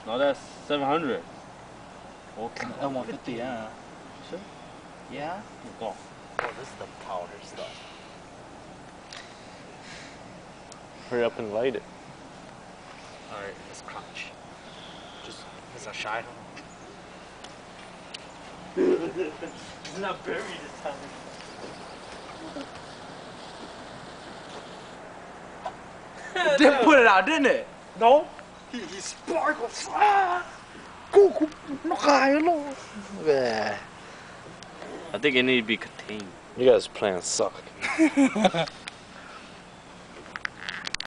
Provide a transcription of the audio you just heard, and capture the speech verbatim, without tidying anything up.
No, that's seven hundred. Okay. I want fifty, yeah. Sure? Yeah? Go. Oh, this is the powder stuff. Hurry up and light it. Alright, let's crunch. Just, is that shy? It's not buried this time. Didn't put it out, didn't it? No. He, he sparkles. Ah! I think it need to be contained. You guys' plans suck.